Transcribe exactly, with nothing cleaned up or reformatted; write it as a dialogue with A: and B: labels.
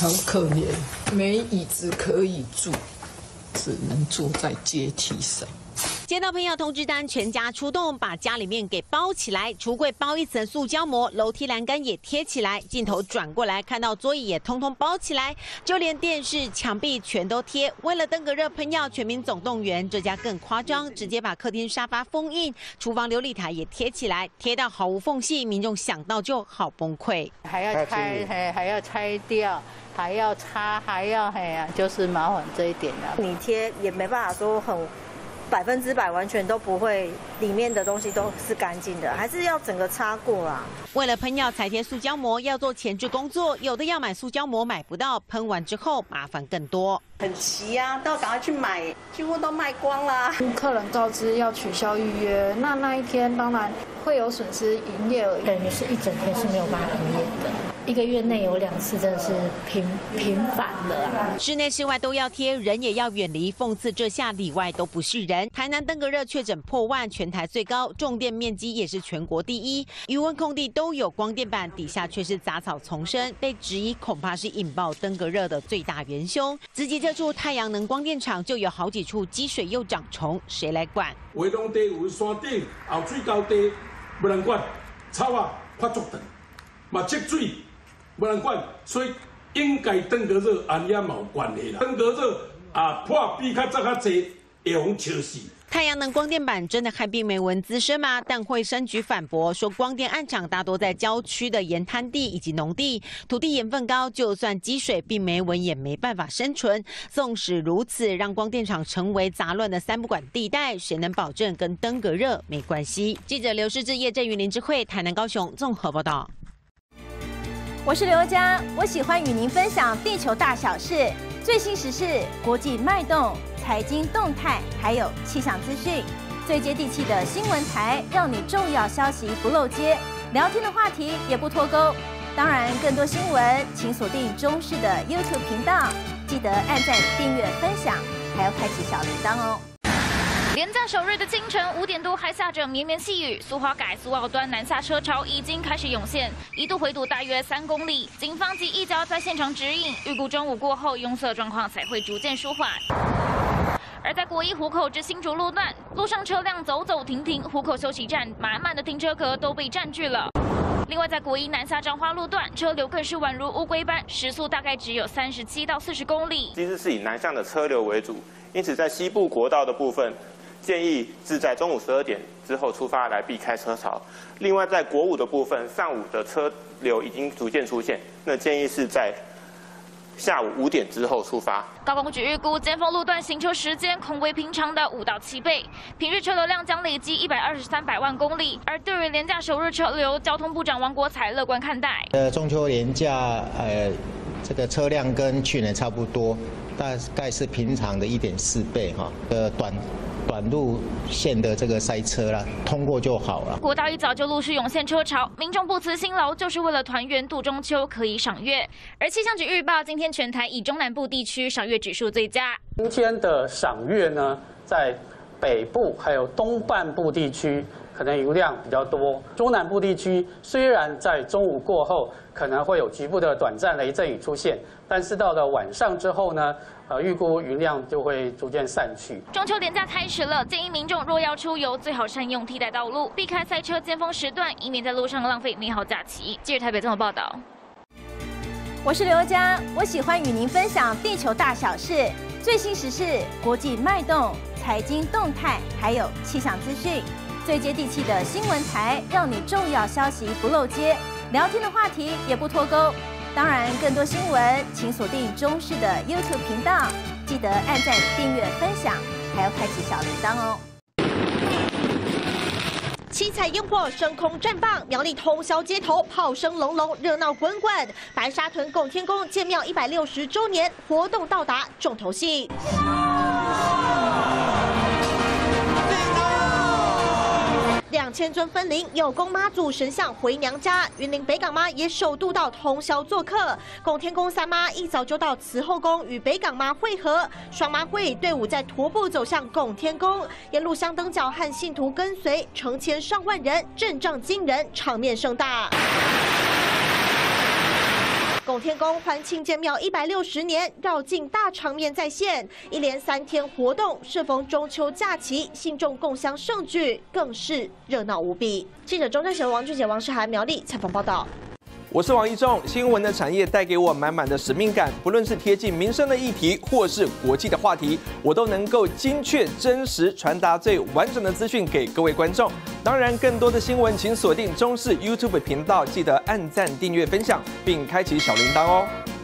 A: 好可怜，没椅子可以住，只能坐在阶梯上。
B: 接到朋友通知单，全家出动，把家里面给包起来。橱柜包一层塑胶膜，楼梯栏杆也贴起来。镜头转过来，看到桌椅也通通包起来，就连电视、墙壁全都贴。为了登革热喷药，全民总动员，这家更夸张，直接把客厅沙发封印，厨房琉璃台也贴起来，贴到毫无缝隙，民众想到就好崩溃。
C: 还要拆，还还要拆掉。 还要擦，还要嘿呀、啊，就是麻烦这一点啊。
D: 你贴也没办法说很百分之百完全都不会，里面的东西都是干净的，还是要整个擦过啦。
B: 为了喷药才贴塑胶膜，要做前置工作，有的要买塑胶膜买不到，喷完之后麻烦更多。
D: 很急啊，都要赶快去买，几乎都卖光啦。
E: 客人告知要取消预约，那那一天当然会有损失营业额，
F: 等于是一整天是没有办法营业的。一个月内有两次，真的是频频繁的啊。
B: 室内室外都要贴，人也要远离。讽刺这下里外都不是人。台南登革热确诊破万，全台最高，种电面积也是全国第一，余温空地都有光电板，底下却是杂草丛生，被质疑恐怕是引爆登革热的最大元凶。直击这处太阳能光电厂就有好几处积水又长虫，谁来管？
G: 围拢地有山顶后水高地，无人管，草啊发作长，嘛积水无人管，所以应该登革热安也冇关系啦。登革热啊破比较早较济，会用笑死。
B: 太阳能光电板真的害病媒蚊滋生吗？但卫生局反驳说，光电案场大多在郊区的沿滩地以及农地，土地盐分高，就算积水，病媒蚊也没办法生存。纵使如此，让光电厂成为杂乱的三不管地带，谁能保证跟登革热没关系？记者刘世志、叶振宇、林智慧，台南、高雄综合报道。
H: 我是刘佳，我喜欢与您分享地球大小事、最新时事、国际脉动。 财经动态，还有气象资讯，最接地气的新闻台，让你重要消息不漏接，聊天的话题也不脱钩。当然，更多新闻，请锁定中视的 YouTube 频道，记得按赞、订阅、分享，还要开启小铃铛哦。
I: 连假首日的清晨五点多还下着绵绵细雨，苏花改苏澳端南下车潮已经开始涌现，一度回堵大约三公里。警方及一交在现场指引，预估中午过后拥塞状况才会逐渐舒缓。 而在国一湖口至新竹路段，路上车辆走走停停，湖口休息站满满的停车格都被占据了。另外，在国一南下彰化路段，车流更是宛如乌龟般，时速大概只有三十七到四十公里。
J: 其实是以南向的车流为主，因此在西部国道的部分，建议是在中午十二点之后出发来避开车潮。另外，在国五的部分，上午的车流已经逐渐出现，那建议是在 下午五点之后出发。
I: 高工局预估，尖峰路段行车时间恐为平常的五到七倍，平日车流量将累积一百二十三百万公里。而对于连假首日车流，交通部长王国材乐观看待。
K: 呃，中秋连假，呃，这个车辆跟去年差不多，大概是平常的一点四倍哈。呃，短。 短路线的这个塞车啦，通过就好了。
I: 国道一早就陆续涌现车潮，民众不辞辛劳，就是为了团圆度中秋可以赏月。而气象局预报，今天全台以中南部地区赏月指数最佳。
L: 今天的赏月呢，在北部还有东半部地区可能油量比较多，中南部地区虽然在中午过后可能会有局部的短暂雷阵雨出现，但是到了晚上之后呢？ 呃，预估云量就会逐渐散去。
I: 中秋连假开始了，建议民众若要出游，最好善用替代道路，避开塞车尖峰时段，以免在路上浪费美好假期。记者台北综合报道。
H: 我是刘佳，我喜欢与您分享地球大小事、最新时事、国际脉动、财经动态，还有气象资讯，最接地气的新闻台，让你重要消息不漏接，聊天的话题也不脱钩。 当然，更多新闻请锁定中视的 YouTube 频道，记得按赞、订阅、分享，还要开启小铃铛哦。
M: 七彩烟火升空绽放，苗栗通宵街头炮声隆隆，热闹滚滚。白沙屯拱天宫建庙一百六十周年活动到达重头戏。 两千尊分灵有功妈祖神像回娘家，云林北港妈也首度到通宵做客。拱天宫三妈一早就到慈后宫与北港妈会合，双妈会队伍在徒步走向拱天宫，沿路香灯脚和信徒跟随，成千上万人，阵仗惊人，场面盛大。拱拱天宫欢庆建庙一百六十年，绕境大场面再现，一连三天活动，适逢中秋假期，信众共襄盛举，更是热闹无比。记者钟正贤、王俊杰、王世涵苗栗采访报道。
N: 我是王一仲，新闻的产业带给我满满的使命感，不论是贴近民生的议题，或是国际的话题，我都能够精确、真实传达最完整的资讯给各位观众。当然，更多的新闻请锁定中视 YouTube 频道，记得按赞、订阅、分享，并开启小铃铛哦。